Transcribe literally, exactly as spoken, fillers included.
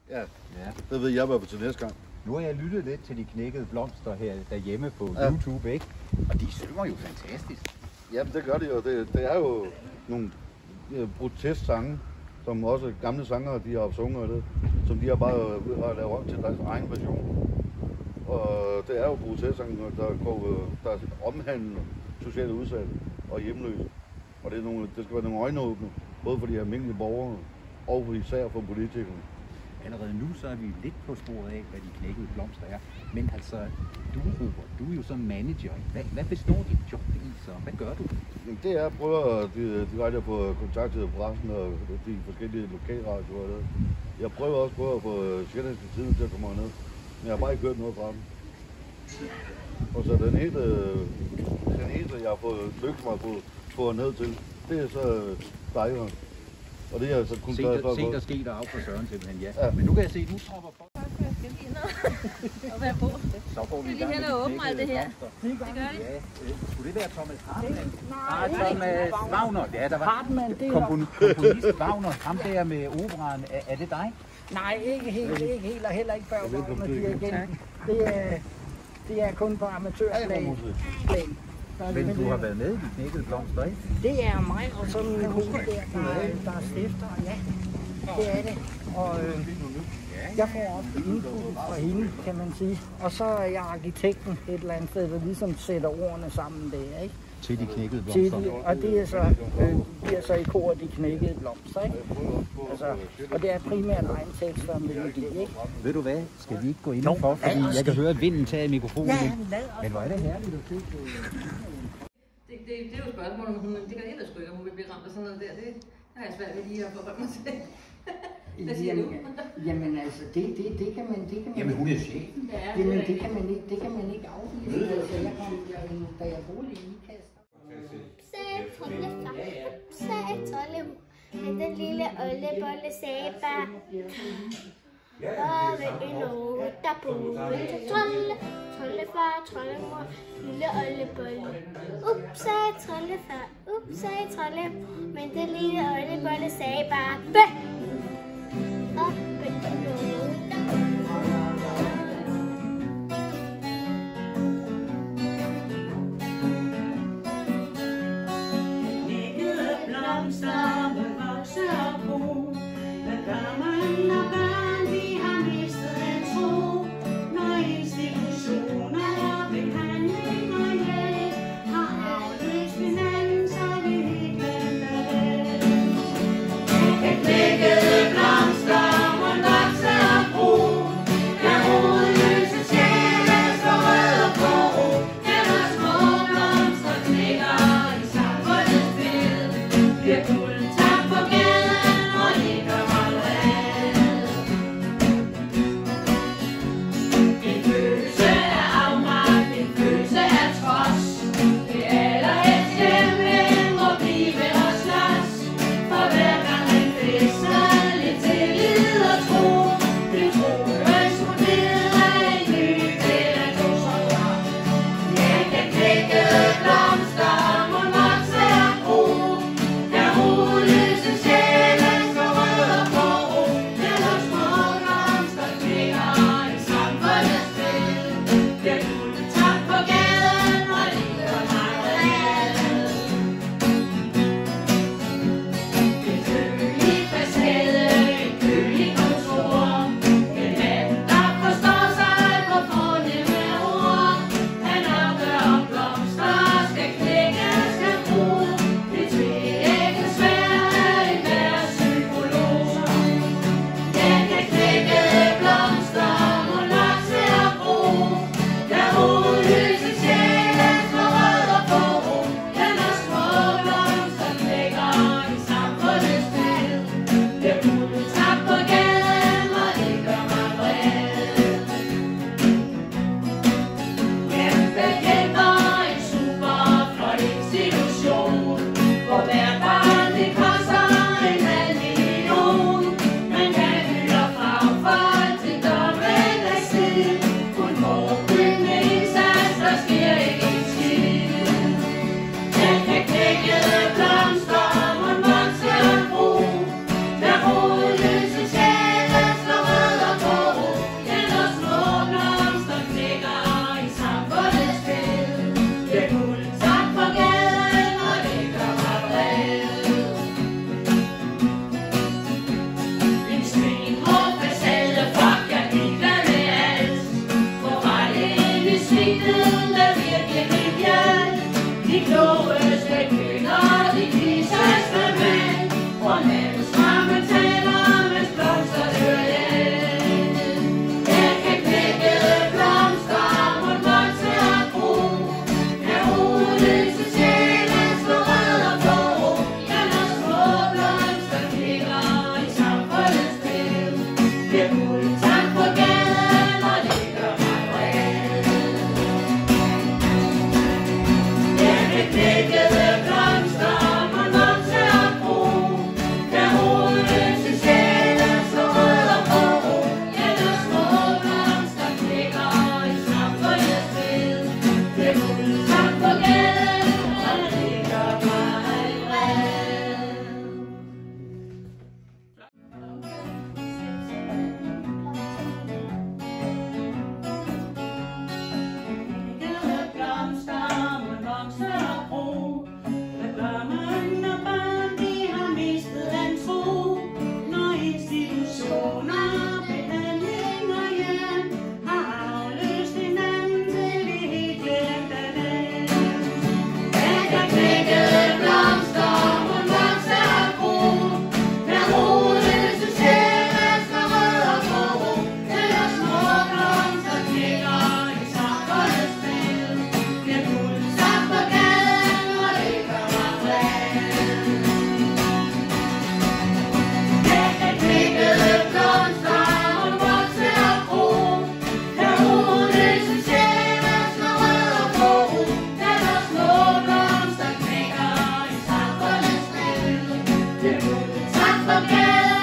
Ja, det ved jeg i hvert fald til næste gang. Nu har jeg lyttet lidt til de knækkede blomster her derhjemme på ja. YouTube, ikke? Og de synger jo fantastisk. Jamen det gør de jo. Det, det er jo nogle protestsange, som også gamle sangere de har sunget det, som de har bare har lavet om til deres egen version. Og det er jo protestsange, der går der omhandler socialt udsatte og hjemløse. Og det, er nogle, det skal være nogle øjenåbne, både for de almindelige borgere og for især for politikerne. Allerede nu så er vi lidt på sporet af, hvad de knækkede blomster er. Men altså, du Robert, du er jo som manager. Hvad, hvad består dit job i så? Hvad gør du? Jamen, det er at prøve at direkte få kontakt til pressen og de forskellige lokalradioer. Jeg prøver også på at få Sjællandske Tidende til at komme ned. Men jeg har bare ikke hørt noget fra dem. Og så den eneste, den eneste jeg har fået lykkes mig på, på ned til, det er så Steiger. Og det er altså kun glad for at gå. Se der ske der af for Søren simpelthen, ja. ja. Men nu kan jeg se, at nu tropper folk. Så skal jeg lige ind og være på. Så får vi lige hen og åbne alt det her. Det gør det. Ja, skulle det være Thomas Hartmann? Nej, Thomas Wagner. Ja, der var komponist Wagner. Ham der med operaen. Er, er det dig? Nej, ikke helt, ikke helt, og heller ikke Børge Wagner dirigenten. Det er, det er kun på amatørplan. Men du har været med i de knækkede blomster, ikke? Det er mig og så min kone der, der, der er stifter, ja. Det er det. Og øh, jeg får også input fra hende, kan man sige. Og så er jeg arkitekten et eller andet sted, der ligesom sætter ordene sammen der, ikke? Til de knækkede blomster. De, og det er så, øh, bliver så i kor de knækkede blomster, ikke? Altså, og det er primært egen tekster og melodi, ikke? Ved du hvad? Skal vi ikke gå indenfor, fordi jeg kan høre vinden tage i mikrofonen. Ja, men hvor er det herligt at se. Det, det, det er jo et spørgsmål, om hun, det kan ellers sgu ikke, om hun vil blive ramt af sådan noget der. Det, det har jeg svært ved lige at forholde mig til. Hvad siger jamen, du? Jamen altså, det, det, det kan man, det kan man Jamen hun er chefen. Ja, jamen det kan man ikke, det kan man ikke afvise. Altså, jeg kom, da jeg boede i Ikast. Sagde troldefar, sagde troldemor, men den lille oldebolle sagde bare, og ved en år, der boede til trolde, troldefar, troldemor, lille oldebolle. Up, sagde troldefar, up, sagde troldemor, men den lille oldebolle sagde bare, bæ! Og ved en år, der Nigga. bliver guld. Tak for gaden, og det gør mig vred. Jeg kan knækkede blomster, man vokser og gro. Der hovedløse sjæle, så rødder på ro. Ja, der små blomster knækker i samfundets ved. Det er guld. Tak for gaden, og det gør mig vred. Tak for gaden.